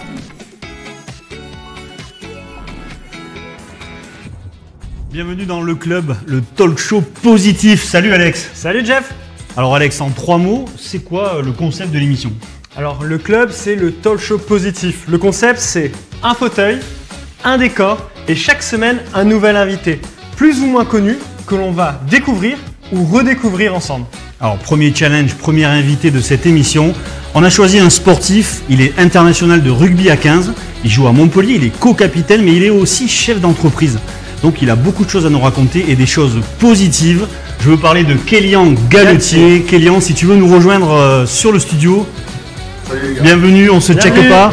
Bienvenue dans le club, le talk show positif. Salut Alex. Salut Jeff. Alors Alex, en 3 mots, c'est quoi le concept de l'émission? Alors le club, c'est le talk show positif. Le concept, c'est un fauteuil, un décor et chaque semaine, un nouvel invité, plus ou moins connu, que l'on va découvrir ou redécouvrir ensemble. Alors premier challenge, premier invité de cette émission, on a choisi un sportif, il est international de rugby à 15, il joue à Montpellier, il est co-capitaine mais il est aussi chef d'entreprise. Donc il a beaucoup de choses à nous raconter et des choses positives. Je veux parler de Kélian Galetier. Kélian, si tu veux nous rejoindre sur le studio. Salut les gars. Bienvenue, on se check pas.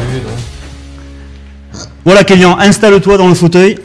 Voilà Kélian, installe-toi dans le fauteuil.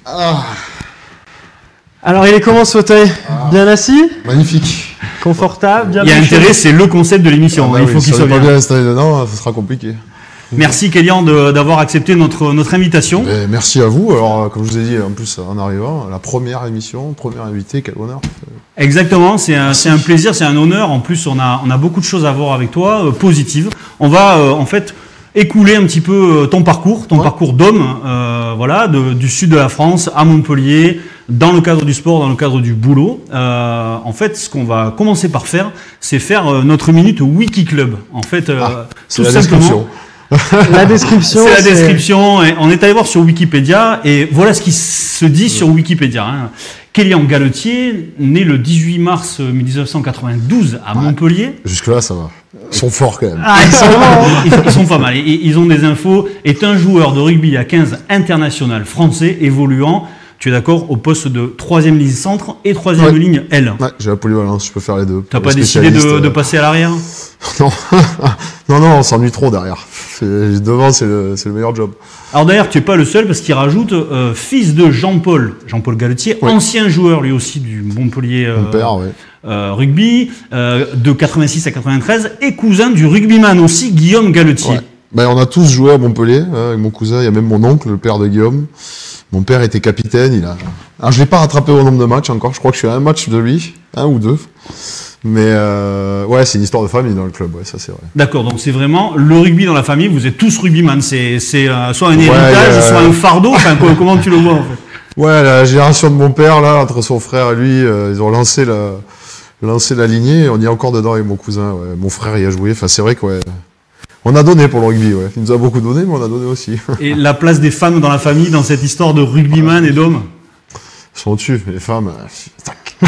Alors il est comment ce fauteuil? Bien assis? Magnifique. Confortable? Bien Il y a intérêt, c'est le concept de l'émission, il faut qu'il soit pas bien. bien installé dedans, ça sera compliqué. Merci Kélian d'avoir accepté notre invitation. Mais merci à vous. Alors, comme je vous ai dit, en plus, en arrivant, la première émission, premier invité, quel honneur. Exactement, c'est un plaisir, c'est un honneur. En plus, on a beaucoup de choses à voir avec toi, positives. On va en fait écouler un petit peu ton parcours d'homme, voilà, du sud de la France à Montpellier, dans le cadre du sport, dans le cadre du boulot. En fait, ce qu'on va commencer par faire, c'est faire notre minute Wiki Club. En fait, c'est tout la simplement. description. La description. C'est la description. Et on est allé voir sur Wikipédia et voilà ce qui se dit sur Wikipédia. Hein. Kélian Galetier, né le 18 mars 1992 à Montpellier. Jusque-là, ça va. Ils sont forts quand même. Ah, ils sont pas mal. Ils ont des infos. Est un joueur de rugby à 15 international français évoluant, tu es d'accord, au poste de 3e ligne centre et 3e ligne L. Ouais, j'ai la polyvalence, je peux faire les deux. T'as pas décidé de passer à l'arrière? Non. non, on s'ennuie trop derrière. Devant, c'est le meilleur job. Alors d'ailleurs, tu n'es pas le seul parce qu'il rajoute fils de Jean-Paul Galetier, ancien joueur lui aussi du Montpellier Mon père, ouais. Rugby, de 86 à 93, et cousin du rugbyman aussi, Guillaume Galetier. Ouais. Ben, on a tous joué à Montpellier, hein, avec mon cousin, il y a même mon oncle, le père de Guillaume. Mon père était capitaine, Alors je l'ai pas rattrapé au nombre de matchs encore, je crois que je suis à un match de lui, un ou deux. Mais ouais, c'est une histoire de famille dans le club, ouais, ça c'est vrai. D'accord, donc c'est vraiment le rugby dans la famille, vous êtes tous rugbyman, c'est soit un héritage, soit un fardeau, enfin, comment tu le vois en fait? Ouais, la génération de mon père, là, entre son frère et lui, ils ont lancé la lignée, et on y est encore dedans avec mon cousin, ouais. Mon frère y a joué, enfin c'est vrai que ouais, on a donné pour le rugby, ouais. Il nous a beaucoup donné, mais on a donné aussi. Et la place des femmes dans la famille, dans cette histoire de rugbyman et d'hommes? Ils sont au-dessus, les femmes, tac.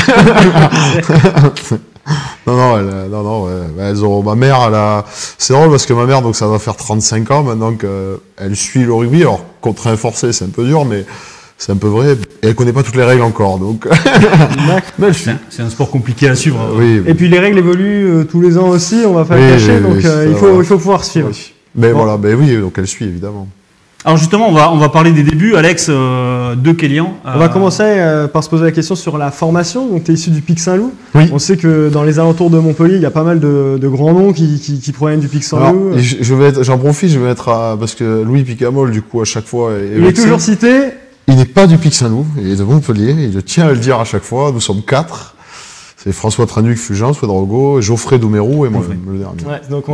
Non, ouais. Elles ont, ma mère, c'est drôle parce que ma mère, donc ça va faire 35 ans maintenant qu'elle suit le rugby. Alors, contraint forcé, c'est un peu dur, mais c'est un peu vrai. Et elle connaît pas toutes les règles encore, donc. C'est un sport compliqué à suivre. Oui. Et puis les règles évoluent tous les ans aussi, on va pas le cacher, donc il faut pouvoir suivre. Oui. Mais voilà, oui, donc elle suit évidemment. Alors justement, on va parler des débuts, Alex, de Kélian. On va commencer par se poser la question sur la formation. Donc, tu es issu du Pic Saint-Loup. Oui. On sait que dans les alentours de Montpellier, il y a pas mal de grands noms qui proviennent du Pic Saint-Loup. J'en profite, je vais mettre parce que Louis Picamol, du coup, à chaque fois. Il est toujours cité. Il n'est pas du Pic Saint-Loup, il est de Montpellier. Il tient à le dire à chaque fois. Nous sommes 4. C'est François Tranuc-Fulgence, Ouedraogo, Geoffrey Doumerou et moi, le dernier. Ouais, donc on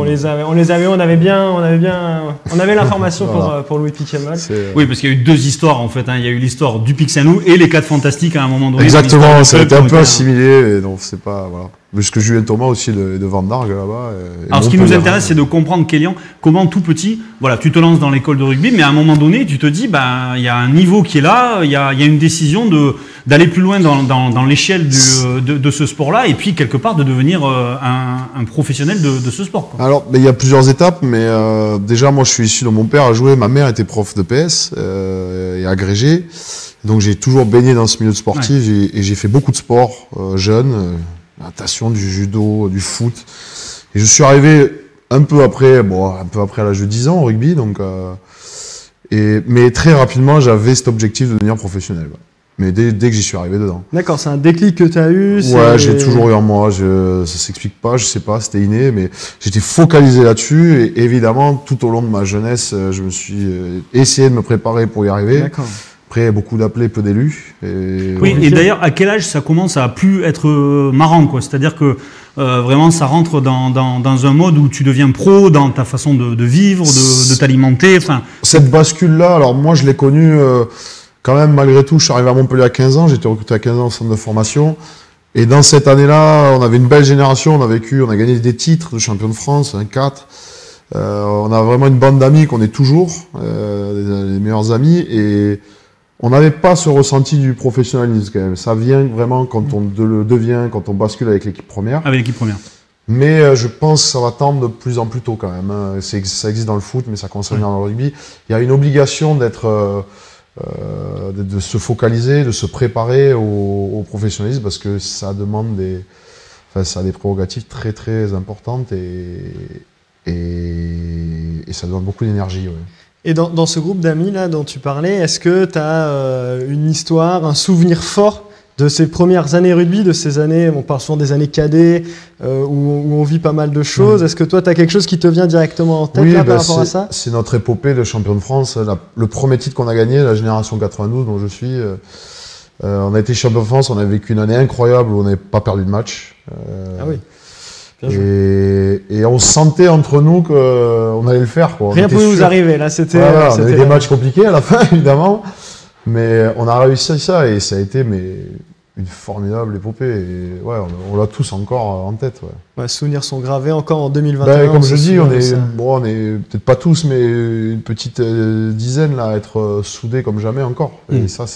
avait l'information pour Louis Picamol. Oui, parce qu'il y a eu 2 histoires en fait. Hein. Il y a eu l'histoire du Pic Saint-Loup et les 4 Fantastiques à un moment donné. Exactement, ça a été un peu assimilé. Et donc c'est pas voilà. Puisque Julien Thomas aussi de Van Dargue là-bas. Alors ce qui nous intéresse, c'est de comprendre, Kélian, comment tout petit, voilà, tu te lances dans l'école de rugby, mais à un moment donné, tu te dis, il y a un niveau qui est là, il y a une décision d'aller plus loin dans l'échelle de ce sport-là, et puis quelque part de devenir un professionnel de ce sport. Quoi. Alors, il y a plusieurs étapes, mais déjà, moi, je suis issu de mon père a joué, ma mère était prof de PS et agrégée, donc j'ai toujours baigné dans ce milieu sportif et j'ai fait beaucoup de sports jeune. Natation, du judo, du foot. Et je suis arrivé un peu après à l'âge de 10 ans au rugby, donc, mais très rapidement, j'avais cet objectif de devenir professionnel. Mais dès que j'y suis arrivé dedans. D'accord, c'est un déclic que tu as eu. Ouais, j'ai toujours eu en moi. Ça s'explique pas, je sais pas, c'était inné, mais j'étais focalisé là-dessus. Et évidemment, tout au long de ma jeunesse, je me suis essayé de me préparer pour y arriver. D'accord. Après, beaucoup d'appelés, peu d'élus. Oui, et d'ailleurs, à quel âge ça commence à plus être marrant, quoi? C'est-à-dire que vraiment, ça rentre dans un mode où tu deviens pro dans ta façon de vivre, de t'alimenter. Enfin, cette bascule-là, alors moi, je l'ai connue quand même, malgré tout. Je suis arrivé à Montpellier à 15 ans, j'ai été recruté à 15 ans au centre de formation. Et dans cette année-là, on avait une belle génération, on a gagné des titres de champion de France, 4. On a vraiment une bande d'amis qu'on est toujours, les meilleurs amis. Et on n'avait pas ce ressenti du professionnalisme quand même. Ça vient vraiment quand on le devient, quand on bascule avec l'équipe première. Avec l'équipe première. Mais je pense que ça va tendre de plus en plus tôt quand même. Ça existe dans le foot, mais ça commence à venir dans le rugby. Il y a une obligation de se focaliser, de se préparer au professionnalisme parce que ça demande ça a des prérogatives très très importantes et ça demande beaucoup d'énergie. Ouais. Et dans ce groupe d'amis là dont tu parlais, est-ce que tu as une histoire, un souvenir fort de ces premières années rugby, de ces années, on parle souvent des années cadets, où on vit pas mal de choses. Est-ce que toi, tu as quelque chose qui te vient directement en tête par rapport à ça? C'est notre épopée de champion de France. Le premier titre qu'on a gagné, la génération 92 dont je suis, on a été champion de France, on a vécu une année incroyable où on n'avait pas perdu de match. Ah oui. Et on sentait entre nous qu'on allait le faire. Quoi. Rien pouvait nous arriver, là, c'était... Voilà, on avait des matchs compliqués à la fin, évidemment. Mais on a réussi ça et ça a été une formidable épopée. Et ouais, on l'a tous encore en tête. Ouais. Ouais, souvenirs sont gravés encore en 2021. Ben, comme je dis, on est peut-être pas tous, mais une petite dizaine là, à être soudés comme jamais encore. Et ça,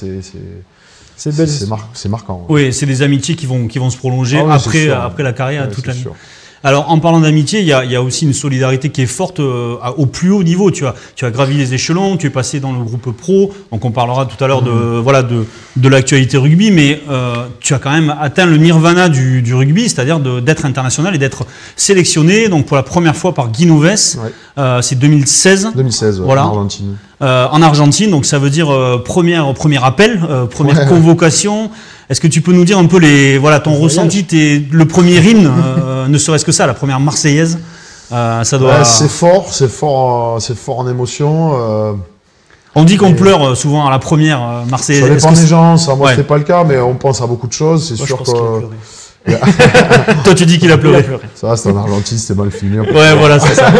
c'est marquant. Ouais. Oui, c'est des amitiés qui vont se prolonger après la carrière toute l'année. Alors, en parlant d'amitié, il y a aussi une solidarité qui est forte au plus haut niveau. Tu as gravi les échelons, tu es passé dans le groupe pro. Donc, on parlera tout à l'heure de l'actualité rugby, mais tu as quand même atteint le nirvana du rugby, c'est-à-dire d'être international et d'être sélectionné. Donc, pour la première fois par Guy Noves, c'est 2016. 2016, voilà. En Argentine. En Argentine, donc ça veut dire premier appel, première convocation. Est-ce que tu peux nous dire un peu ton ressenti, le premier hymne, ne serait-ce que ça, la première Marseillaise, ça doit. C'est fort en émotion. On dit qu'on pleure souvent à la première Marseillaise. Ça dépend des gens, ça, moi c'était pas le cas, mais on pense à beaucoup de choses. C'est sûr que. Toi tu dis qu'il a pleuré. Ça, c'était en Argentine, c'était mal filmé. Ouais, voilà, c'est ça.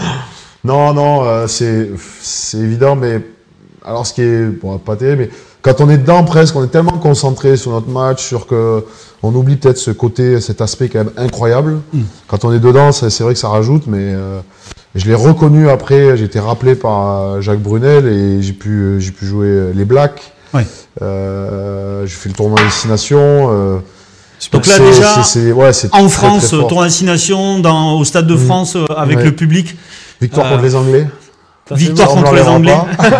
Non, c'est évident, mais alors ce qui est pas terrible, mais quand on est dedans presque, on est tellement concentré sur notre match, on oublie peut-être cet aspect quand même incroyable. Quand on est dedans, c'est vrai que ça rajoute, mais je l'ai reconnu après, j'ai été rappelé par Jacques Brunel et j'ai pu jouer les Blacks. Ouais. J'ai fait le tournoi Destination. Donc là déjà, en France, tournoi Destination, au Stade de France, avec le public. Victoire contre les Anglais. Victoire contre les Anglais.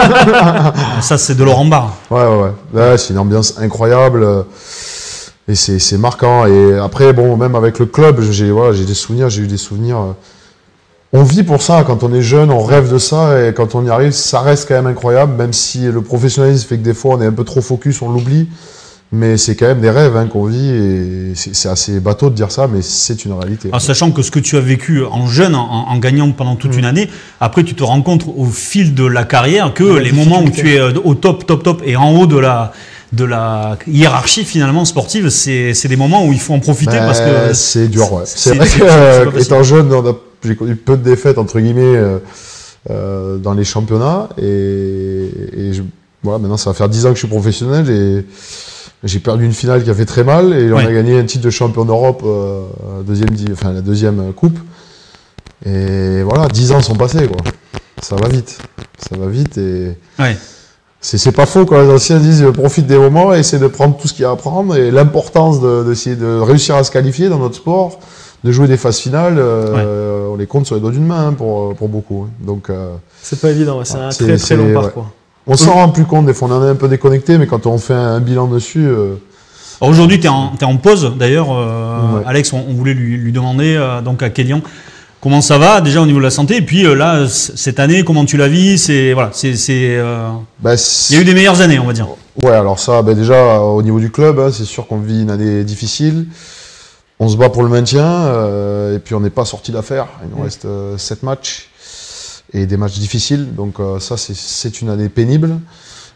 Ça, c'est de Laurent Barre. Ouais, c'est une ambiance incroyable. Et c'est marquant. Et après, même avec le club, j'ai eu des souvenirs. On vit pour ça. Quand on est jeune, on rêve de ça. Et quand on y arrive, ça reste quand même incroyable. Même si le professionnalisme fait que des fois, on est un peu trop focus, on l'oublie. Mais c'est quand même des rêves qu'on vit et c'est assez bateau de dire ça, mais c'est une réalité. Alors, sachant que ce que tu as vécu en jeune, en gagnant pendant toute une année, après tu te rends compte au fil de la carrière que les moments où tu es au top et en haut de la hiérarchie finalement sportive, c'est des moments où il faut en profiter parce que c'est dur. Ouais. C'est vrai qu'étant jeune, j'ai connu peu de défaites entre guillemets dans les championnats et maintenant ça va faire 10 ans que je suis professionnel et j'ai perdu une finale qui a fait très mal et on a gagné un titre de champion d'Europe, la deuxième coupe. Et voilà, 10 ans sont passés, quoi. Ça va vite et c'est pas faux quand les anciens disent profite des moments et essaie de prendre tout ce qu'il y a à prendre et l'importance d'essayer de réussir à se qualifier dans notre sport, de jouer des phases finales, on les compte sur les doigts d'une main pour beaucoup. Donc c'est pas évident, c'est un très très long parcours. On s'en rend plus compte, des fois on en est un peu déconnecté, mais quand on fait un bilan dessus... Aujourd'hui, tu es en pause, d'ailleurs. Alex, on voulait lui demander, donc à Kélian, comment ça va, déjà au niveau de la santé, et puis là, cette année, comment tu la vis? Il y a eu des meilleures années, on va dire. Ouais, alors ça, déjà, au niveau du club, c'est sûr qu'on vit une année difficile. On se bat pour le maintien, et puis on n'est pas sorti d'affaire. Il nous reste 7 matchs. Et des matchs difficiles, donc ça c'est une année pénible.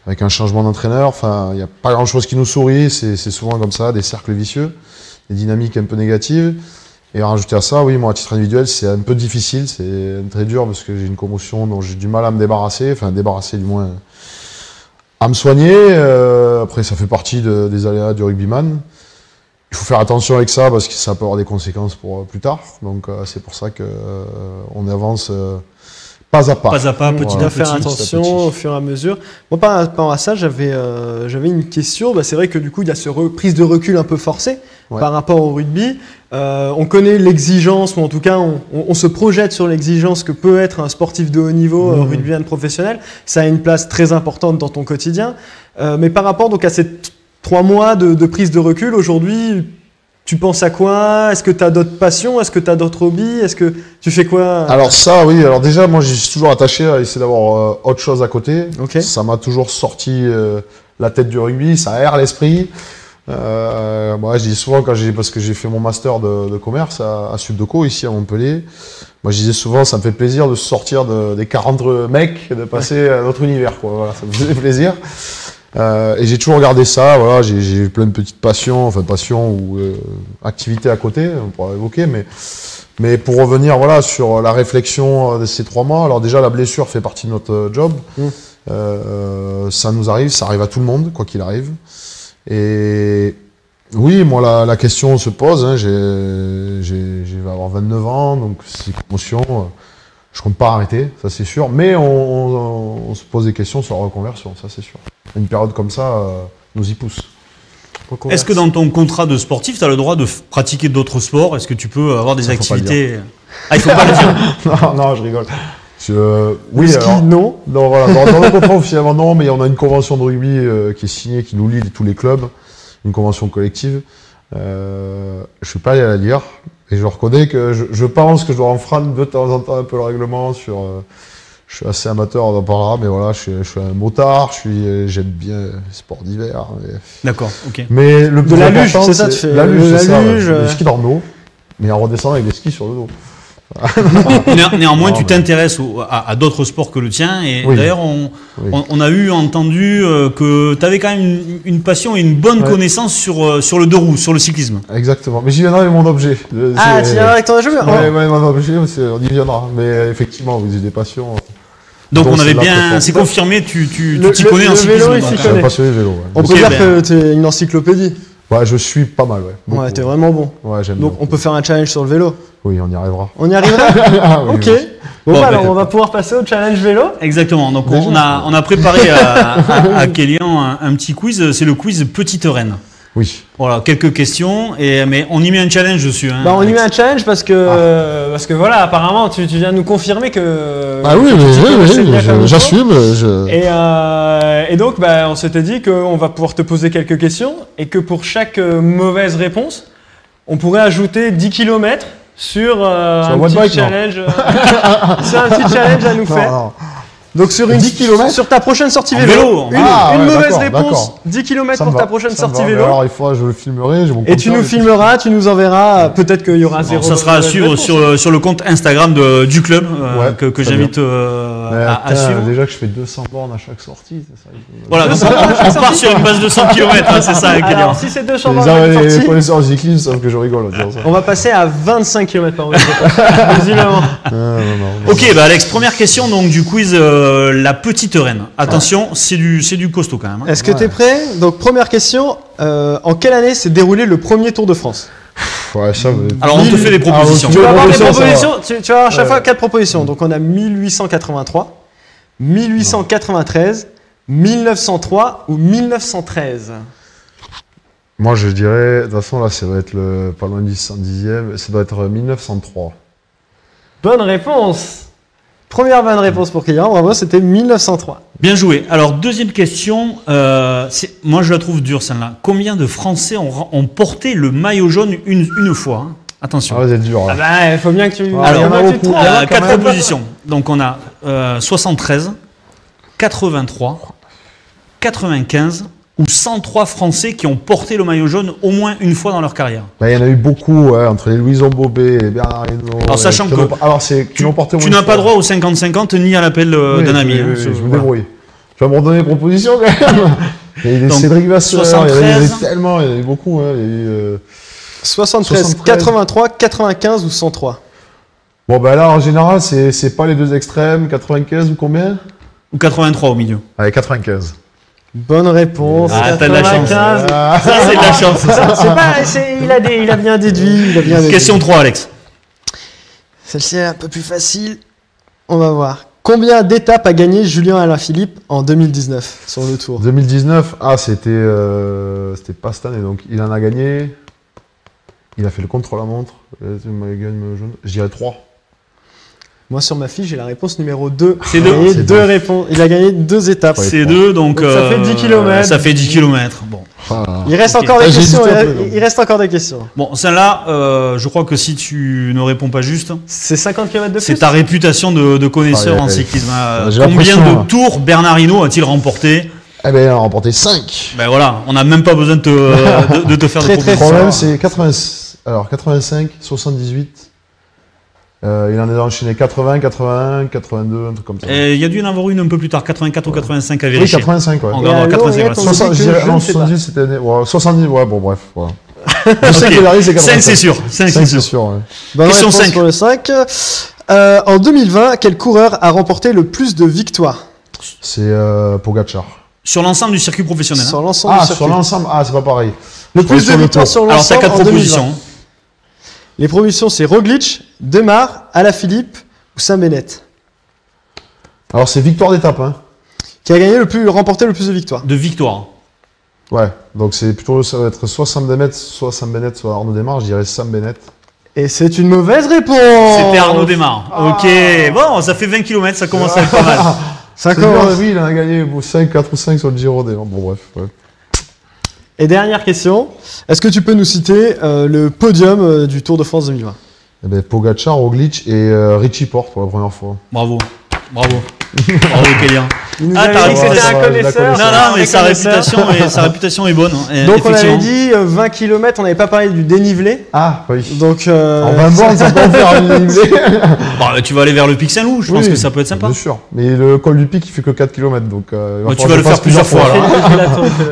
avec un changement d'entraîneur. Enfin, il n'y a pas grand-chose qui nous sourit. C'est souvent comme ça, des cercles vicieux, des dynamiques un peu négatives. Et rajouter à ça, oui, moi, à titre individuel, c'est un peu difficile. C'est très dur parce que j'ai une commotion dont j'ai du mal à me débarrasser. Enfin, débarrasser du moins, à me soigner. Après, ça fait partie des aléas du rugbyman. Il faut faire attention avec ça parce que ça peut avoir des conséquences pour plus tard. Donc c'est pour ça que on avance pas à pas. Pas à pas, petit à petit. Faire attention au fur et à mesure. Moi, par rapport à ça, j'avais une question. C'est vrai que du coup, il y a cette prise de recul un peu forcée par rapport au rugby. On connaît l'exigence, ou en tout cas, on se projette sur l'exigence que peut être un sportif de haut niveau, rugbyman professionnel. Ça a une place très importante dans ton quotidien. Mais par rapport donc à cette 3 mois de prise de recul, aujourd'hui, tu penses à quoi? Est-ce que tu as d'autres passions? Est-ce que tu as d'autres hobbies? Est-ce que tu fais quoi? Alors ça, oui. Alors déjà, moi, je suis toujours attaché à essayer d'avoir autre chose à côté. Okay. Ça m'a toujours sorti la tête du rugby, ça aère l'esprit. Moi, je dis souvent, parce que j'ai fait mon master de commerce à Subdeco, ici à Montpellier, moi je disais souvent, ça me fait plaisir de sortir des 40 mecs, de passer à notre univers, quoi. Voilà, ça me faisait plaisir. Et j'ai toujours regardé ça, voilà, j'ai eu plein de petites passions ou activités à côté, on pourra évoquer, mais pour revenir voilà, sur la réflexion de ces 3 mois, alors déjà la blessure fait partie de notre job, ça nous arrive, ça arrive à tout le monde, quoi qu'il arrive. Et oui, moi la question se pose, hein, je vais avoir 29 ans, donc c'est commotion. Je compte pas arrêter, ça c'est sûr, mais on se pose des questions sur la reconversion, ça c'est sûr. Une période comme ça nous y pousse. Est-ce que dans ton contrat de sportif, tu as le droit de pratiquer d'autres sports? Est-ce que tu peux avoir des activités? Ah, il faut pas le dire. Non, je rigole. Oui, ski, alors, non. Non, voilà, dans le contrat officiellement non, mais on a une convention de rugby qui est signée, qui nous lie tous les clubs, une convention collective. Je suis pas allé la lire. Et je reconnais que je pense que je dois enfreindre de temps en temps un peu le règlement sur. Je suis assez amateur, on en parlera, mais voilà, je suis un motard, j'aime bien les sports d'hiver. D'accord, ok. Mais le plus de la luge, important, c'est ça, tu fais la luge, c'est ça, luge, le ski dans le dos, mais en redescendant avec des skis sur le dos. Néanmoins, tu t'intéresses à d'autres sports que le tien. Et d'ailleurs, on a entendu que tu avais quand même une passion et une bonne connaissance sur le deux roues, sur le cyclisme. Exactement. Mais j'y viendrai avec mon objet. Ah, tu viendras avec ton objet? Oui, mon objet, on y viendra. Mais effectivement, vous avez des passions. Donc on avait bien, c'est confirmé, tu t'y connais en cyclisme. Je suis un passionné de vélo. On peut dire que tu es une encyclopédie. Ouais, je suis pas mal, ouais. Ouais, t'es vraiment bon. Ouais, j'aime Donc bien. on peut faire un challenge sur le vélo. Oui, on y arrivera. On y arrivera? Oui, ok. Bon, alors on va pouvoir passer au challenge vélo. Exactement. Donc on a préparé à Kélian un petit quiz. C'est le quiz Petite Reine. Oui. Voilà, quelques questions, mais on y met un challenge dessus. Hein, on y met un challenge parce que voilà, apparemment, tu viens nous confirmer que. Ah oui, j'assume. Et donc, on s'était dit qu'on va pouvoir te poser quelques questions et que pour chaque mauvaise réponse, on pourrait ajouter 10 km sur un petit challenge. C'est un petit challenge à nous faire. Non. Donc sur 10 km sur ta prochaine sortie vélo, une mauvaise réponse, 10 km pour ta prochaine sortie vélo. Alors il faut, je le filmerai, j'ai mon et tu nous filmeras, tu nous enverras, peut-être qu'il y aura zéro. Ça sera à suivre sur le compte Instagram du club que j'invite à suivre. Déjà que je fais 200 bornes à chaque sortie, c'est ça. Voilà, donc on part sur une base de 100 km, c'est ça. Alors si c'est 200 bornes à chaque sortie, les connaisseurs du cyclisme savent que je rigole. On va passer à 25 km par heure. Visiblement. Ok, Alex, première question donc du quiz. La Petite Reine. Attention, c'est du costaud quand même. Hein. Est-ce que tu es prêt? Donc première question, en quelle année s'est déroulé le premier Tour de France? Alors on te fait des propositions. Tu vas avoir des propositions, tu vas avoir à chaque fois 4 propositions. Donc on a 1883, 1893, 1903 ou 1913. Moi je dirais, de toute façon là ça va être pas loin du 110e, ça doit être 1903. Bonne réponse. Première bonne réponse pour Kélian, bravo, c'était 1903. Bien joué. Alors, deuxième question, moi je la trouve dure celle-là. Combien de Français ont porté le maillot jaune une fois hein? Attention. Ah, vous êtes dur. Il faut bien que tu... Alors, il y a 4 propositions. Donc, on a 73, 83, 95 ou 103 Français qui ont porté le maillot jaune au moins une fois dans leur carrière. Il y en a eu beaucoup, entre les Louison Bobet et Bernard Hinault. Alors, sachant que tu n'as pas droit au 50-50 ni à l'appel d'un ami. Je me débrouille. Tu vas me redonner les propositions quand même. Il y a eu des Donc, Cédric Vasseur, 73. il y en a eu tellement, il y en a eu beaucoup. Hein. Il y a eu, 73, 83, 95 ou 103? Bon, ben là, en général, c'est pas les deux extrêmes. 95 ou combien? Ou 83 au milieu. Allez, 95. Bonne réponse. Ah, t'as de la chance. 95. Ah. Ça, c'est de la chance. Ça. Il a bien déduit. Question 3, Alex. Celle-ci est un peu plus facile. On va voir. Combien d'étapes a gagné Julien Alaphilippe en 2019 sur le Tour? 2019, c'était pas cette année, donc il en a gagné. Il a fait le contre-la-montre. Je dirais 3. Moi, sur ma fiche, j'ai la réponse numéro 2. C'est 2. Il a gagné 2 étapes. Ouais. C'est 2, donc ça fait 10 km. Ça fait 10 km. Bon. Ah. Il reste Ok. encore des J'ai questions. hésité un peu, donc. Il reste encore des questions. Bon, celle-là, je crois que si tu ne réponds pas juste, C'est 50 km de plus. c'est ta réputation de connaisseur Ah, en ouais. cyclisme. J'ai Combien l'impression, de là. tours Bernard Hinault a-t-il remporté? Eh ben, il a remporté 5. Ben voilà, on n'a même pas besoin de te faire Très, de très Le propositions. problème, fort. c'est 85, 78. Il en a enchaîné 80, 81, 82, un truc comme ça. Et il y a dû y en avoir une un peu plus tard, 84 ou 85 à Oui, vérifier. 85, ouais. On Et va avoir alors, 85. et voilà. ton- 60, je dirais, je non, ne sais pas. 70, c'était... Ouais, 70, ouais, bon, bref, voilà. Je sais que le dernier, c'est 85. 5 c'est sûr. 5 5, c'est c'est sûr. sûr, ouais. Bonne Question réponse 5. pour le 5. En 2020, quel coureur a remporté le plus de victoires C'est Pogacar. Sur l'ensemble du circuit professionnel. sur l'ensemble Ah, du sur circuit? l'ensemble, c'est pas pareil. Le Je plus croyais de victoires Tour. sur Alors, t'as l'ensemble 4 en 2020. propositions. Les propositions, c'est Roglic, Demar, Alaphilippe ou Saint-Bennett. Alors, c'est victoire d'étape, hein. Qui a remporté le plus de victoires? De victoire. Ouais, donc c'est plutôt, ça va être soit Sam Bennett, soit Arnaud Démare, je dirais Sam Bennett. Et c'est une mauvaise réponse. C'était Arnaud Démare. Ok, bon, ça fait 20 km, ça commence à être pas mal. Ça C'est commence. bien, oui, il en a gagné 5, 4 ou 5 sur le Giro. Bon, bref, ouais. Et dernière question. Est-ce que tu peux nous citer le podium du Tour de France 2020? Eh ben, Pogacar, Roglic et Richie Porte pour la première fois. Bravo. Bravo. Bravo, Kélian. Il nous Ah, avait t'as dit que raison, c'était ça un va, je la connaisseur. connaissais. Non, non, mais Un sa réputation est bonne. hein, Donc on effectivement. avait dit 20 km, on n'avait pas parlé du dénivelé. Ah, oui. Donc En 20 bornes, ils savent pas faire un dénivelé. Bon, tu vas aller vers le Pic Saint-Loup, je pense que ça peut être sympa. Bien sûr. Mais le col du pic, il fait que 4 km. Donc, il va Ouais, tu falloir vas que le je faire fasse plusieurs fois, là.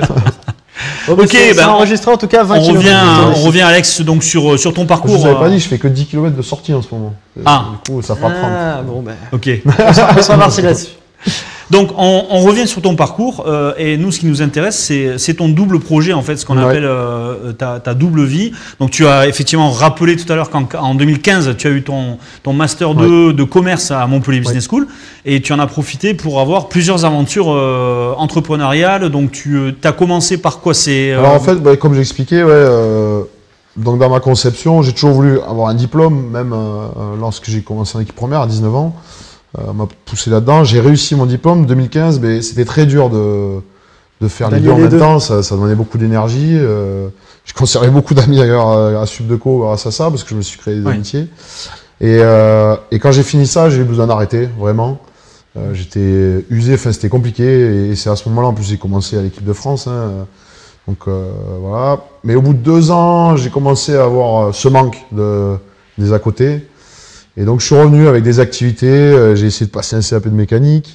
Ok, ben enregistré en tout cas 20 On km. revient, Alex, donc sur ton Je parcours. vous avais pas dit, je fais que 10 km de sortie en ce moment. Ah. Du coup, ça fera 30. Ah bon ben, Ok. on sera parti là-dessus. Donc on revient sur ton parcours et nous ce qui nous intéresse c'est ton double projet en fait, ce qu'on Ouais. appelle ta double vie. Donc tu as effectivement rappelé tout à l'heure qu'en 2015 tu as eu ton master 2 de commerce à Montpellier Business School et tu en as profité pour avoir plusieurs aventures entrepreneuriales. Donc tu as commencé par quoi? Alors en fait, comme j'expliquais, donc dans ma conception, j'ai toujours voulu avoir un diplôme, même lorsque j'ai commencé en équipe première à 19 ans. On m'a poussé là-dedans. J'ai réussi mon diplôme 2015, mais c'était très dur de faire les deux en D'allier les même deux. temps. Ça demandait beaucoup d'énergie. J'ai conservé beaucoup d'amis d'ailleurs à Subdeco grâce à ça, parce que je me suis créé des Ouais. amitiés. Et quand j'ai fini ça, j'ai eu besoin d'arrêter, vraiment. J'étais usé, enfin c'était compliqué. Et c'est à ce moment-là, en plus, j'ai commencé à l'équipe de France. Hein. Donc voilà. Mais au bout de 2 ans, j'ai commencé à avoir ce manque des à côté. Et donc je suis revenu avec des activités. J'ai essayé de passer un CAP de mécanique.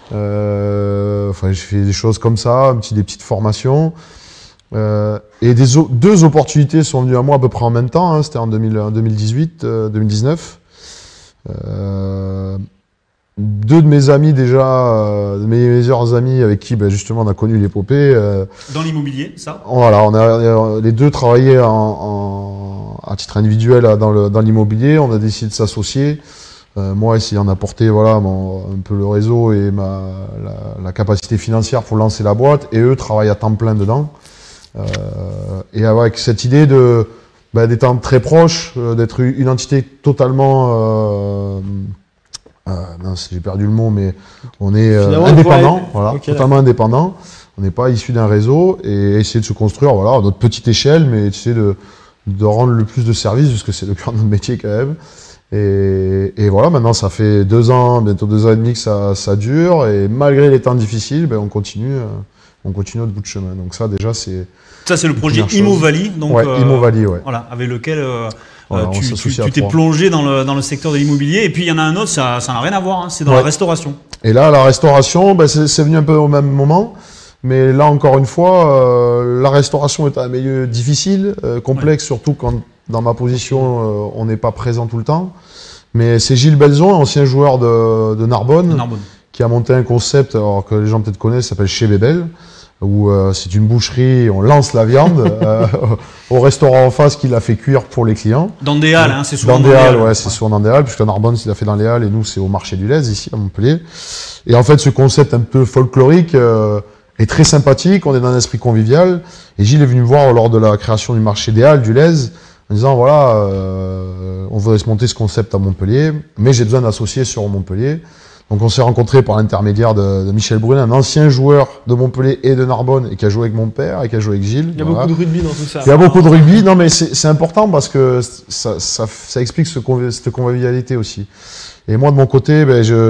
Enfin, j'ai fait des choses comme ça, des petites formations. Et deux opportunités sont venues à moi à peu près en même temps. Hein. C'était en 2018, 2019. Deux de mes amis déjà, de mes meilleurs amis avec qui justement on a connu l'épopée. Dans l'immobilier, ça? Voilà, on a les deux travaillé à titre individuel dans l'immobilier. On a décidé de s'associer. Moi, essayant d'apporter un peu le réseau et la capacité financière pour lancer la boîte. Et eux travaillent à temps plein dedans. Et avec cette idée d'être très proche, d'être une entité totalement... mince, j'ai perdu le mot, mais on est Finalement, indépendant, ouais. voilà, Ok, totalement indépendant. On n'est pas issu d'un réseau et essayer de se construire, voilà, à notre petite échelle, mais essayer de rendre le plus de services, parce que c'est le cœur de notre métier quand même. Et voilà, maintenant ça fait 2 ans, bientôt 2 ans et demi que ça dure, et malgré les temps difficiles, on continue notre bout de chemin. Donc ça déjà c'est Ça c'est le projet Première chose. Immovali, donc Immovali, ouais. voilà, avec lequel Voilà, on s'associe à Tu t'es 3. plongé dans le secteur de l'immobilier. Et puis il y en a un autre, ça n'a rien à voir, hein, c'est dans Ouais. la restauration. Et là, la restauration, ben, c'est venu un peu au même moment. Mais là, encore une fois, la restauration est un milieu difficile, complexe, surtout quand, dans ma position, on n'est pas présent tout le temps. Mais c'est Gilles Belzon, ancien joueur de Narbonne, qui a monté un concept, alors que les gens peut-être connaissent, ça s'appelle Chez Bébel, où c'est une boucherie, on lance la viande au restaurant en face qui l'a fait cuire pour les clients. Dans des halles, hein, c'est souvent dans des halles. Ouais, c'est souvent dans des halles, puisque Narbonne, il a fait dans les halles, et nous, c'est au marché du Lez, ici, à Montpellier. Et en fait, ce concept un peu folklorique est très sympathique, on est dans un esprit convivial. Et Gilles est venu me voir lors de la création du marché des halles, du Lez, en disant, voilà, on voudrait se monter ce concept à Montpellier, mais j'ai besoin d'associer sur Montpellier. Donc on s'est rencontrés par l'intermédiaire de Michel Brunet, un ancien joueur de Montpellier et de Narbonne, et qui a joué avec mon père, et qui a joué avec Gilles. Il y a beaucoup de rugby dans tout ça. Il y a beaucoup de rugby, non mais c'est important parce que ça explique cette convivialité aussi. Et moi de mon côté,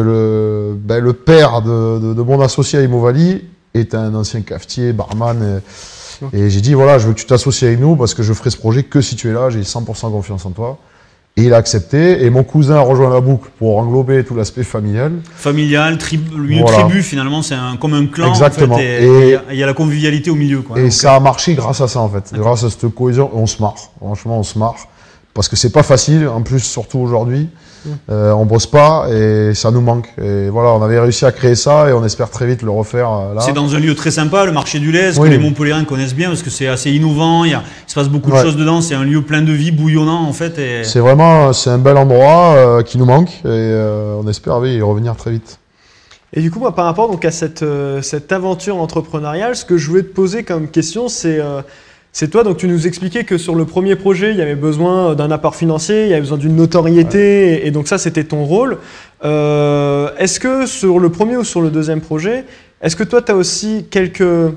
le père de mon associé à Imovali est un ancien cafetier, barman, et j'ai dit voilà, je veux que tu t'associes avec nous parce que je ferai ce projet que si tu es là, j'ai 100% confiance en toi. Et il a accepté, et mon cousin a rejoint la boucle pour englober tout l'aspect familial. Familial, une tribu finalement, c'est comme un clan. Exactement. En fait, et il y a la convivialité au milieu. Quoi. Et donc, ça a marché grâce à ça en fait, grâce à cette cohésion, on se marre, franchement on se marre. Parce que c'est pas facile, en plus surtout aujourd'hui, on bosse pas et ça nous manque. Et voilà, on avait réussi à créer ça et on espère très vite le refaire là. C'est dans un lieu très sympa, le marché du Lez, que les Montpelliérains connaissent bien parce que c'est assez innovant, il se passe beaucoup de choses dedans, c'est un lieu plein de vie, bouillonnant en fait. Et... C'est un bel endroit qui nous manque et on espère y revenir très vite. Et du coup, moi, par rapport donc, à cette aventure entrepreneuriale, ce que je voulais te poser comme question, c'est toi, donc tu nous expliquais que sur le premier projet, il y avait besoin d'un apport financier, il y avait besoin d'une notoriété, et donc ça, c'était ton rôle. Est-ce que sur le premier ou sur le deuxième projet, est-ce que toi, tu as aussi quelque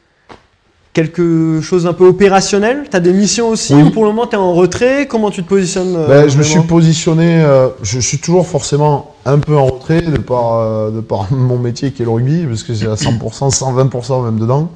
chose un peu opérationnel? Tu as des missions aussi, ou pour le moment, tu es en retrait? Comment tu te positionnes je me suis positionné, je suis toujours forcément un peu en retrait de par mon métier qui est le rugby, parce que j'ai à 100%, 120% même dedans.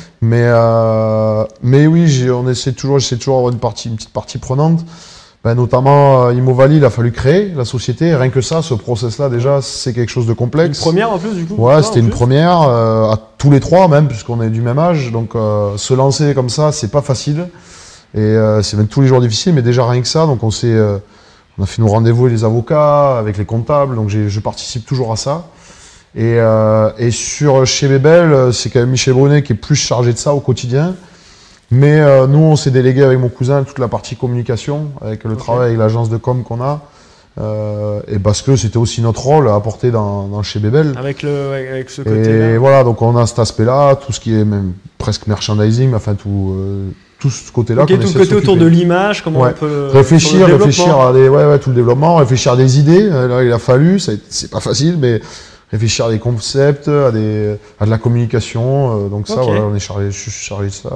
Ouais. Mais oui, j'essaie toujours d'avoir une petite partie prenante. Notamment, Imovali, il a fallu créer la société. Rien que ça, ce process-là, déjà, c'est quelque chose de complexe. Une première en plus, du coup? Ouais, c'était une première, à tous les trois même, puisqu'on est du même âge. Donc, se lancer comme ça, c'est pas facile. Et c'est même tous les jours difficile, mais déjà rien que ça. Donc, on a fait nos rendez-vous avec les avocats, avec les comptables. Donc, je participe toujours à ça. Et chez Bébel, c'est quand même Michel Brunet qui est plus chargé de ça au quotidien. Mais nous, on s'est délégué avec mon cousin toute la partie communication, avec le travail avec l'agence de com qu'on a, et parce que c'était aussi notre rôle à apporter dans chez Bébel. Avec ce côté-là. Et voilà, donc on a cet aspect-là, tout ce qui est même presque merchandising, enfin tout ce côté-là. Ok, tout le côté autour de l'image, comment on peut... Réfléchir à tout le développement, réfléchir à des idées. Là, il a fallu, c'est pas facile, mais réfléchir à des concepts, à de la communication. Donc ça, voilà, je suis chargé de ça.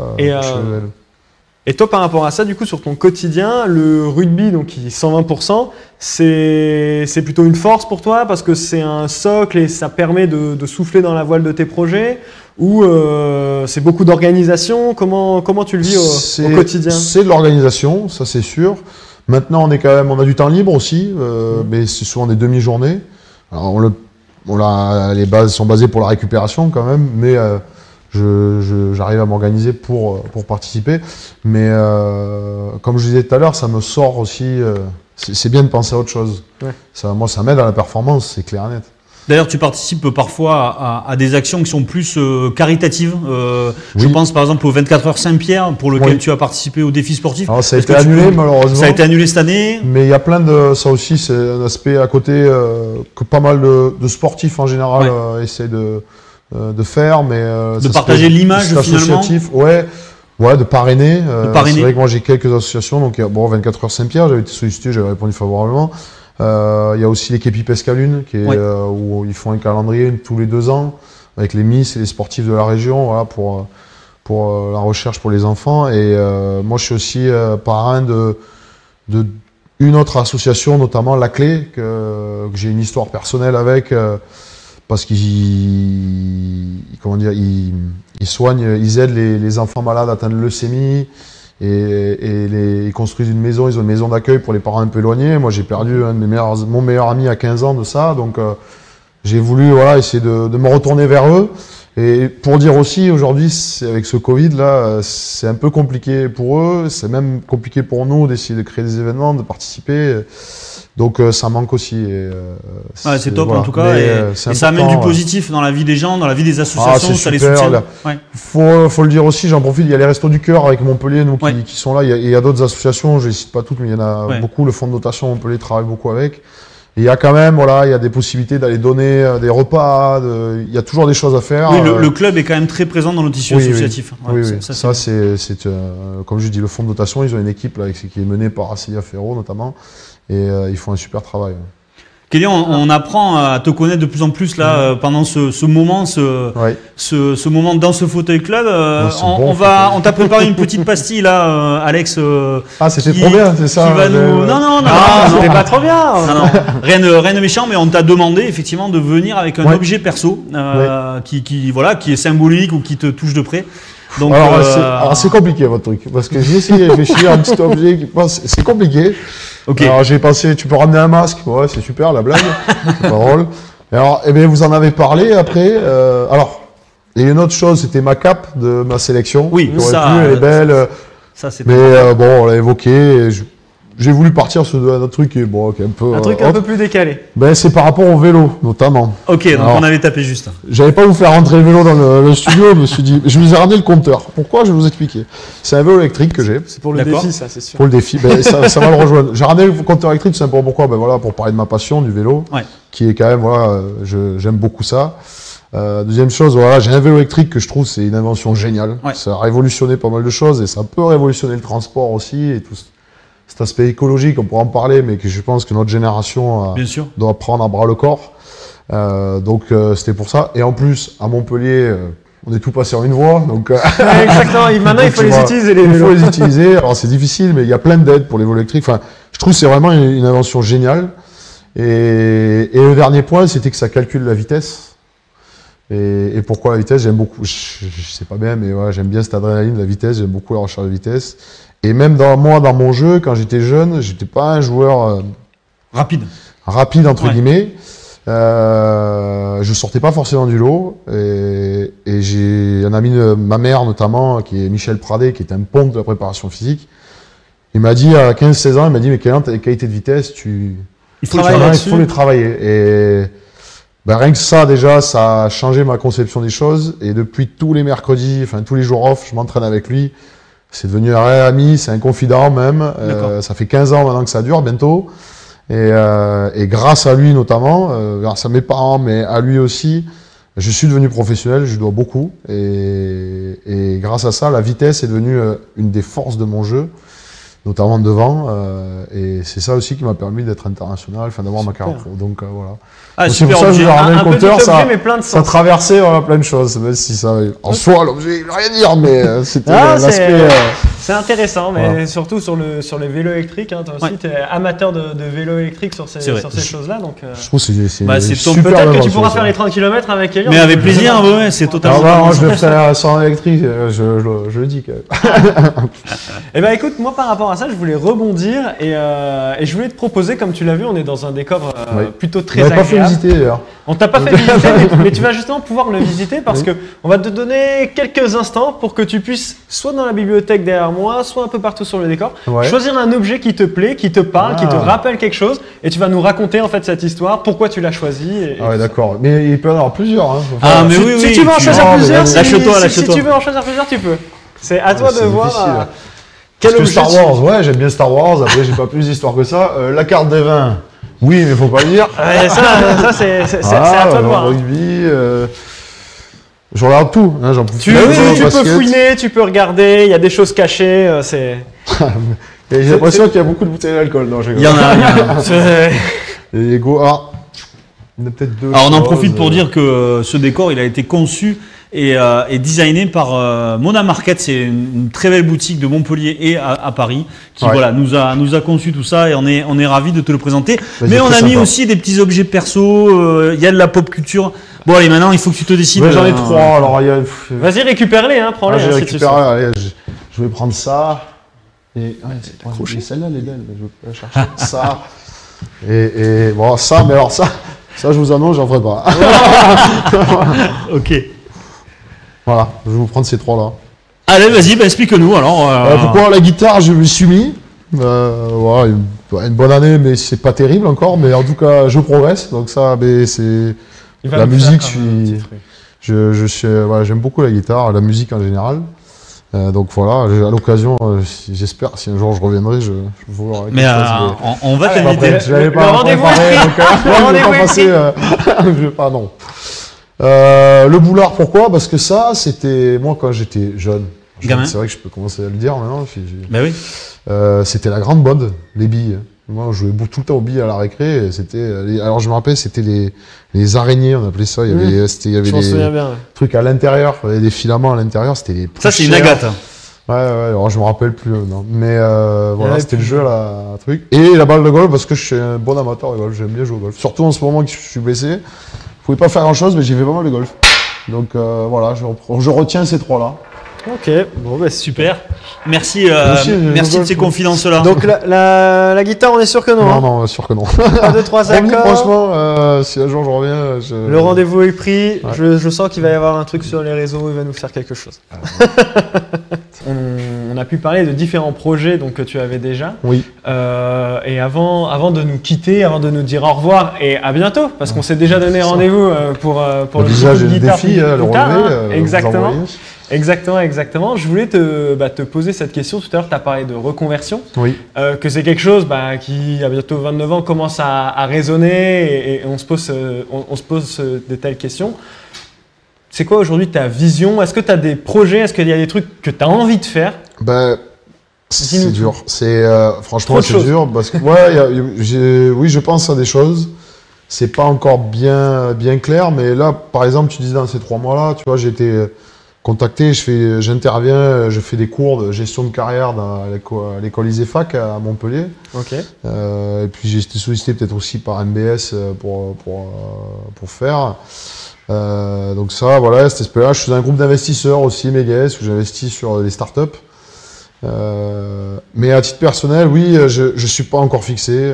Et toi, par rapport à ça, du coup, sur ton quotidien, le rugby, donc qui est 120%, c'est plutôt une force pour toi parce que c'est un socle et ça permet de souffler dans la voile de tes projets, ou c'est beaucoup d'organisation? Comment tu le vis au quotidien? C'est de l'organisation, ça c'est sûr. Maintenant, on a du temps libre aussi, mais c'est souvent des demi-journées. Alors, les bases sont basées pour la récupération quand même, mais j'arrive à m'organiser pour participer. Mais comme je disais tout à l'heure, ça me sort aussi. C'est bien de penser à autre chose. Ouais. Moi, ça m'aide à la performance, c'est clair et net. D'ailleurs, tu participes parfois à des actions qui sont plus caritatives. Je pense par exemple au 24 heures Saint-Pierre, pour lequel tu as participé au défi sportif. Alors, ça a été annulé malheureusement. Ça a été annulé cette année. Mais il y a plein de... Ça aussi, c'est un aspect à côté que pas mal de sportifs en général essaient de faire. Mais, de partager l'image finalement. Ouais, de parrainer. C'est vrai que moi j'ai quelques associations. Donc, 24 heures Saint-Pierre, j'avais été sollicité, j'avais répondu favorablement. Il y a aussi l'équipe Pescalune où ils font un calendrier tous les 2 ans avec les Miss et les sportifs de la région, voilà, pour la recherche pour les enfants. Et moi je suis aussi parrain de une autre association, notamment La Clé, que j'ai une histoire personnelle avec, parce qu'ils soignent, ils aident les enfants malades atteints de leucémie. ils construisent une maison, ils ont une maison d'accueil pour les parents un peu éloignés. Moi, j'ai perdu mon meilleur ami à 15 ans de ça, donc j'ai voulu essayer de me retourner vers eux. Et pour dire aussi, aujourd'hui, avec ce Covid-là, c'est un peu compliqué pour eux, c'est même compliqué pour nous d'essayer de créer des événements, de participer. Donc ça manque aussi. C'est top en tout cas, et ça amène du positif dans la vie des gens, dans la vie des associations, ça les soutient. Faut le dire aussi, j'en profite, il y a les Restos du Cœur avec Montpellier, nous qui sont là, il y a d'autres associations, je ne les cite pas toutes, mais il y en a beaucoup, le fonds de dotation Montpellier travaille beaucoup avec. Et il y a quand même, il y a des possibilités d'aller donner des repas, il y a toujours des choses à faire. Oui, le club est quand même très présent dans le tissu associatif. Oui, ça c'est comme je dis, le fonds de dotation, ils ont une équipe là, qui est menée par Célia Ferro notamment. Et ils font un super travail. Kélian, on apprend à te connaître de plus en plus là pendant ce moment, ce moment dans ce fauteuil club. On t'a préparé une petite pastille là, Alex. C'était trop bien, c'est ça. Non, c'était pas trop bien. Non, rien de méchant, mais on t'a demandé effectivement de venir avec un objet perso qui est symbolique ou qui te touche de près. Donc, alors c'est compliqué votre truc, parce que j'ai essayé de réfléchir à un petit objet qui passe, c'est compliqué. Okay. Alors j'ai pensé, tu peux ramener un masque, ouais c'est super la blague, c'est pas drôle. Alors vous en avez parlé après. Alors il y a une autre chose, c'était ma cape de ma sélection. Oui, ça. Elle est belle. Mais bon, on l'a évoqué. J'ai voulu partir sur un truc qui est un peu plus décalé. C'est par rapport au vélo, notamment. Ok, donc on avait tapé juste. J'allais pas vous faire rentrer le vélo dans le studio, je me suis dit, je vous ai ramené le compteur. Pourquoi? Je vais vous expliquer. C'est un vélo électrique que j'ai. C'est pour le défi, ça, c'est sûr. Pour le défi, ça va le rejoindre. J'ai ramené le compteur électrique, c'est pour pourquoi? Pour parler de ma passion du vélo, qui est quand même, j'aime beaucoup ça. Deuxième chose, j'ai un vélo électrique que je trouve c'est une invention géniale. Ça a révolutionné pas mal de choses et ça peut révolutionner le transport aussi et tout. Cet aspect écologique, on pourra en parler, mais que je pense que notre génération doit prendre à bras le corps. Donc c'était pour ça. Et en plus, à Montpellier, on est tout passé en une voie. Donc, exactement, maintenant il faut les utiliser les vélos. Il faut les utiliser. Alors c'est difficile, mais il y a plein d'aides pour les vélos électriques. Enfin, je trouve que c'est vraiment une invention géniale. Et le dernier point, c'était que ça calcule la vitesse. Et pourquoi la vitesse? J'aime beaucoup, je sais pas bien, mais j'aime bien cette adrénaline, la vitesse, j'aime beaucoup la recherche de vitesse. Et même dans mon jeu, quand j'étais jeune, j'étais pas un joueur rapide entre guillemets. Je sortais pas forcément du lot. Et j'ai un ami de ma mère notamment, qui est Michel Pradet, qui est un pont de la préparation physique. Il m'a dit à 15-16 ans, il m'a dit mais quelle qualité de vitesse il faut les travailler. Et rien que ça déjà, ça a changé ma conception des choses. Et depuis tous les mercredis, tous les jours off, je m'entraîne avec lui. C'est devenu un vrai ami, c'est un confident même. Ça fait 15 ans maintenant que ça dure, bientôt. Et grâce à lui notamment, grâce à mes parents, mais à lui aussi, je suis devenu professionnel, je lui dois beaucoup. Et grâce à ça, la vitesse est devenue une des forces de mon jeu, notamment devant. Et c'est ça aussi qui m'a permis d'être international, d'avoir ma carrière pro. Donc voilà. Donc, c'est pour ça que je vous ai ramené le compteur, ça traversait plein de choses, même si ça, en soi, l'objet, il ne veut rien dire, mais c'était l'aspect... C'est intéressant, mais surtout sur les vélos électriques, toi aussi, tu es amateur de vélos électriques sur ces choses-là. Donc, je trouve que c'est peut-être que tu pourras faire les 30 km avec Kélian. Mais avec plaisir, c'est totalement... Moi, je le ferai sans électrique, je le dis quand même. Écoute, moi par rapport à ça, je voulais rebondir et je voulais te proposer, comme tu l'as vu, on est dans un décor plutôt très agréable. On t'a pas fait visiter, mais tu vas justement pouvoir le visiter parce que on va te donner quelques instants pour que tu puisses, soit dans la bibliothèque derrière moi, soit un peu partout sur le décor, choisir un objet qui te plaît, qui te parle, qui te rappelle quelque chose, et tu vas nous raconter en fait cette histoire, pourquoi tu l'as choisi. D'accord. Mais il peut y en avoir plusieurs. Mais oui. Si tu veux en choisir plusieurs, si tu veux en choisir plusieurs, tu peux. C'est à toi de voir. Quel objet Star Wars, j'aime bien Star Wars. Après, j'ai pas plus d'histoire que ça. La carte des vins. Oui, mais faut pas le dire. Ça c'est à toi de voir. Rugby, je regarde tout, j'en profite. Tu peux fouiner, tu peux regarder, il y a des choses cachées, J'ai l'impression qu'il y a beaucoup de bouteilles d'alcool. Il y en a. Et Lego, il y en a peut-être deux. Alors on en profite pour dire que ce décor, il a été conçu et designé par Mona Market. C'est une très belle boutique de Montpellier et à Paris qui nous a conçu tout ça et on est ravis de te le présenter. Mais on a mis aussi des petits objets perso, il y a de la pop culture. Bon allez, maintenant il faut que tu te décides. J'en ai trois, alors vas-y, récupère-les, prends-les. Je vais récupérer, allez, je vais prendre ça. Et celle-là, elle est belle, je peux la chercher. Ça. Et bon, ça, mais alors ça, je vous annonce, j'en ferai pas. Ok. Voilà, je vais vous prendre ces trois-là. Allez, vas-y, explique-nous alors. Pourquoi la guitare, je me suis mis voilà, une bonne année, mais c'est pas terrible encore. Mais en tout cas, je progresse. Donc ça, c'est la musique. J'aime beaucoup la guitare, la musique en général. Donc voilà, à l'occasion, j'espère si un jour je reviendrai, je vous verrai. Mais on va t'inviter. Je n'avais pas rendez-vous je vais pas, non. Le boulard, pourquoi? Parce que ça, c'était moi quand j'étais jeune. C'est vrai que je peux commencer à le dire maintenant. Ben oui. C'était la grande bande, les billes. Moi, je jouais tout le temps aux billes à la récré. Alors, je me rappelle, c'était les araignées, on appelait ça. Il y avait des trucs à l'intérieur, il y avait des filaments à l'intérieur. C'était les plus ça, c'est une agate. Ouais, alors je me rappelle plus. Non. Mais voilà, c'était le jeu, la truc. Et la balle de golf, parce que je suis un bon amateur de golf. J'aime bien jouer au golf. Surtout en ce moment que je suis blessé. Je pouvais pas faire grand-chose, mais j'ai fait pas mal de golf. Donc voilà, je retiens ces trois-là. Ok, bon bah super. Merci, merci de ces confidences-là. Donc la guitare, on est sûr que non? Non, sûr que non. 1, 2, 3 accords. Franchement, si un jour je reviens... Le rendez-vous est pris. Ouais. Je sens qu'il va y avoir un truc sur les réseaux, il va nous faire quelque chose. On a pu parler de différents projets donc, que tu avais déjà. Oui. Et avant de nous quitter, avant de nous dire au revoir et à bientôt, parce qu'on s'est déjà donné rendez-vous pour le déjà, j'ai le défi, le relever. Exactement. Exactement. Je voulais te poser cette question. Tout à l'heure, tu as parlé de reconversion. Oui. Que c'est quelque chose qui, à bientôt 29 ans, commence à résonner et on se pose de telles questions. C'est quoi aujourd'hui ta vision? Est-ce que tu as des projets? Est-ce qu'il y a des trucs que tu as envie de faire? C'est dur. Franchement, c'est dur parce que oui, je pense à des choses. C'est pas encore bien clair, mais là, par exemple, tu disais dans ces 3 mois-là, tu vois, j'ai été contacté, j'interviens, je fais des cours de gestion de carrière à l'école ISEFAC à Montpellier. Ok. Et puis j'ai été sollicité peut-être aussi par MBS pour faire. Donc ça, voilà, cet aspect-là. Je suis dans un groupe d'investisseurs aussi, MEGES, où j'investis sur les startups. Mais à titre personnel, oui, je suis pas encore fixé.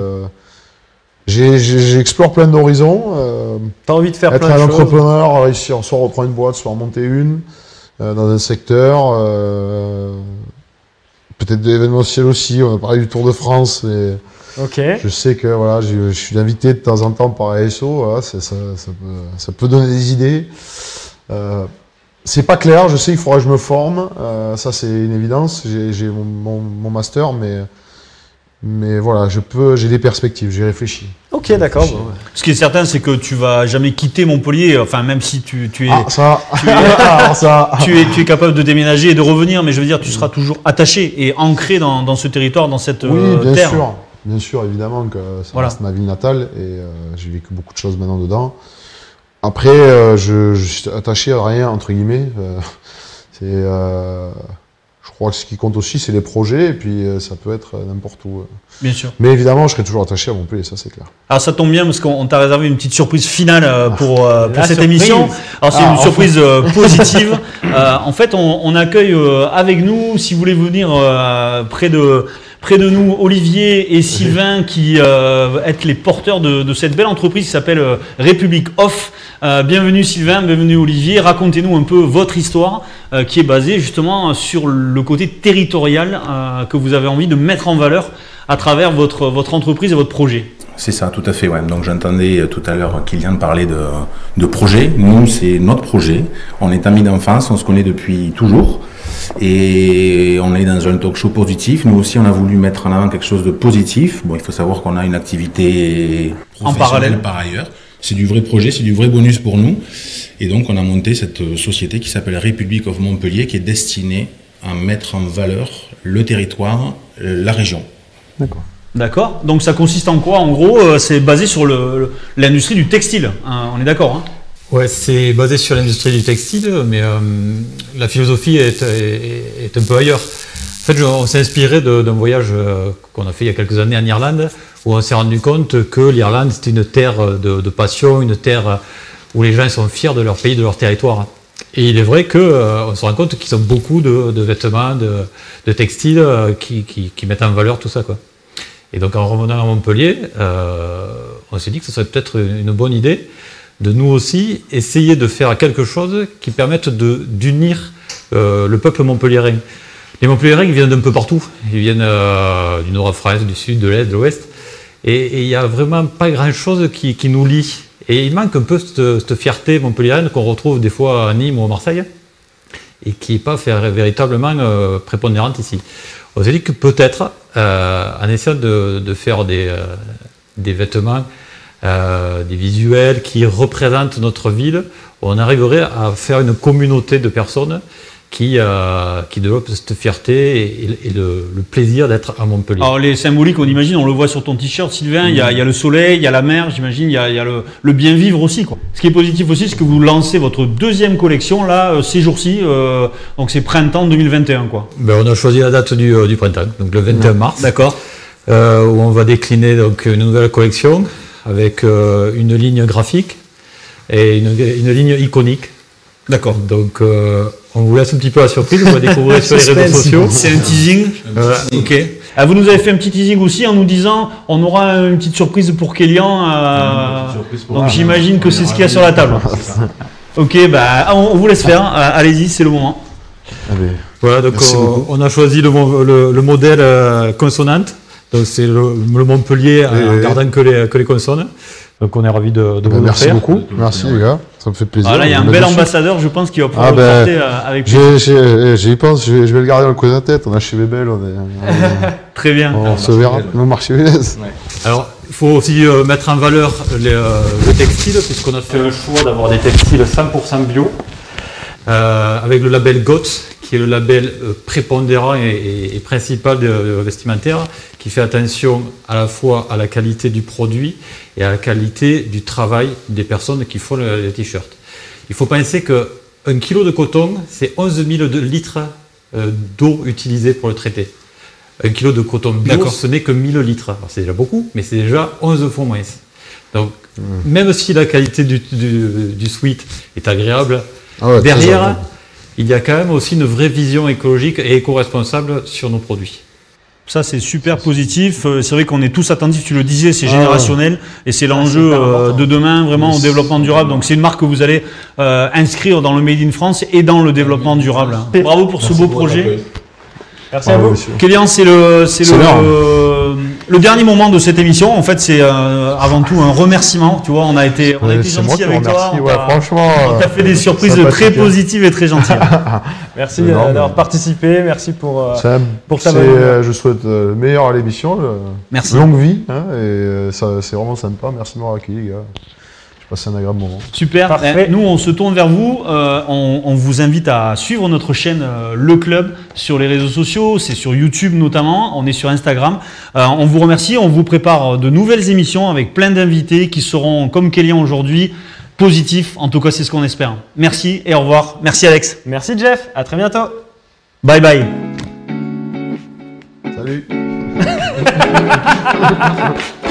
J'explore plein d'horizons. T'as envie de faire plein de choses. Être un entrepreneur, réussir soit reprendre une boîte, soit en monter une dans un secteur. Peut-être de l'événementiel aussi. On a parlé du Tour de France. Et okay. Je sais que voilà, je suis invité de temps en temps par ASO. Voilà, ça peut donner des idées. C'est pas clair. Je sais qu'il faudra que je me forme. Ça, c'est une évidence. J'ai mon master, mais voilà, j'ai des perspectives, j'ai réfléchi. Ok, d'accord. Ce qui est certain, c'est que tu vas jamais quitter Montpellier, enfin même si tu es capable de déménager et de revenir, mais je veux dire, tu seras toujours attaché et ancré dans ce territoire, dans cette terre. Bien sûr, évidemment que ça reste ma ville natale et j'ai vécu beaucoup de choses maintenant dedans. Après, je suis attaché à rien, entre guillemets. Je crois que ce qui compte aussi, c'est les projets, et puis ça peut être n'importe où. Bien sûr. Mais évidemment, je serai toujours attaché à Montpellier, ça c'est clair. Alors ça tombe bien, parce qu'on t'a réservé une petite surprise finale pour cette émission. Alors c'est une surprise positive. En fait, on accueille avec nous, si vous voulez venir près de nous, Olivier et Sylvain, qui êtes les porteurs de cette belle entreprise qui s'appelle Republic Off. Bienvenue Sylvain, bienvenue Olivier. Racontez-nous un peu votre histoire qui est basée justement sur le côté territorial que vous avez envie de mettre en valeur à travers votre entreprise et votre projet. C'est ça, tout à fait. Ouais. Donc j'entendais tout à l'heure Kylian parler de projet. Nous, c'est notre projet. On est amis d'enfance, on se connaît depuis toujours. Et on est dans un talk show positif. Nous aussi, on a voulu mettre en avant quelque chose de positif. Bon, il faut savoir qu'on a une activité professionnelle par ailleurs. C'est du vrai projet, c'est du vrai bonus pour nous. Et donc, on a monté cette société qui s'appelle Republic of Montpellier, qui est destinée à mettre en valeur le territoire, la région. D'accord. Donc, ça consiste en quoi? En gros, c'est basé sur l'industrie du textile. On est d'accord, hein? Ouais, c'est basé sur l'industrie du textile, mais la philosophie est un peu ailleurs. En fait, on s'est inspiré d'un voyage qu'on a fait il y a quelques années en Irlande, où on s'est rendu compte que l'Irlande, c'était une terre de passion, une terre où les gens sont fiers de leur pays, de leur territoire. Et il est vrai qu'on se rend compte qu'ils ont beaucoup de vêtements, de textiles qui mettent en valeur tout ça, quoi. Et donc en revenant à Montpellier, on s'est dit que ce serait peut-être une bonne idée de nous aussi essayer de faire quelque chose qui permette d'unir le peuple montpelliérain. Les Montpelliérains, ils viennent d'un peu partout. Ils viennent du nord de France, du sud, de l'est, de l'ouest. Et il n'y a vraiment pas grand-chose qui nous lie. Et il manque un peu cette fierté montpelliéraine qu'on retrouve des fois à Nîmes ou à Marseille et qui n'est pas véritablement prépondérante ici. On s'est dit que peut-être, en essayant de faire des vêtements, des visuels qui représentent notre ville, on arriverait à faire une communauté de personnes qui développent cette fierté et le plaisir d'être à Montpellier. Alors les symboliques, on imagine, on le voit sur ton t-shirt, Sylvain, il y a le soleil, il y a la mer, j'imagine, il y a le bien vivre aussi, quoi. Ce qui est positif aussi, c'est que vous lancez votre deuxième collection là, ces jours-ci, donc c'est printemps 2021, quoi. Ben, on a choisi la date du printemps, donc le 21 mars. D'accord. Où on va décliner donc une nouvelle collection avec une ligne graphique et une ligne iconique. D'accord. Donc on vous laisse un petit peu la surprise, on va découvrir sur les réseaux sociaux. C'est un teasing. Ok. Ah, vous nous avez fait un petit teasing aussi en nous disant on aura une petite surprise pour Kélian. Donc j'imagine que c'est ce qu'il y a sur la table. Ok, bah on vous laisse faire. Allez-y, c'est le moment. Allez. Voilà, donc on a choisi le modèle consonante. Donc c'est le Montpellier en gardant que les consonnes. Donc on est ravis de vous le merci faire. beaucoup, merci les gars, ça me fait plaisir. Voilà, il y a un bel ambassadeur, je pense, qui va pouvoir le porter avec plaisir. J'y pense, je vais le garder dans le coin de la tête. On a chez Bébel, Très bien. on se verra au marché US. Ouais. Alors il faut aussi mettre en valeur le textile, puisqu'on a fait le choix d'avoir des textiles 100% bio, avec le label GOTS, qui est le label prépondérant et principal de vestimentaire, qui fait attention à la fois à la qualité du produit et à la qualité du travail des personnes qui font les t-shirts. Il faut penser qu'un kilo de coton, c'est 11 000 litres d'eau utilisée pour le traiter. Un kilo de coton bio, ce n'est que 1000 litres. Alors, c'est déjà beaucoup, mais c'est déjà 11 fois moins. Donc, même si la qualité du sweat est agréable, derrière, il y a quand même aussi une vraie vision écologique et éco-responsable sur nos produits. Ça, c'est super positif. C'est vrai qu'on est tous attentifs, tu le disais, c'est générationnel et c'est l'enjeu de demain, vraiment, au développement durable. Donc, c'est une marque que vous allez inscrire dans le Made in France et dans le développement durable. Bravo pour ce beau projet. Merci à vous. Kélian, c'est le dernier moment de cette émission. En fait, c'est avant tout un remerciement. Tu vois, on a été gentil avec toi. Franchement, on t'a fait des surprises très positives et très gentilles. Merci d'avoir participé. Merci pour ta venue. je souhaite le meilleur à l'émission. Merci. Longue vie. Et c'est vraiment sympa. Merci de m'avoir accueilli, les gars. J'ai passé un agréable moment. Super. Parfait. Nous, on se tourne vers vous. On vous invite à suivre notre chaîne Le Club sur les réseaux sociaux. C'est sur YouTube notamment. On est sur Instagram. On vous remercie. On vous prépare de nouvelles émissions avec plein d'invités qui seront, comme Kélian aujourd'hui, positifs. En tout cas, c'est ce qu'on espère. Merci et au revoir. Merci Alex. Merci Jeff. À très bientôt. Bye bye. Salut.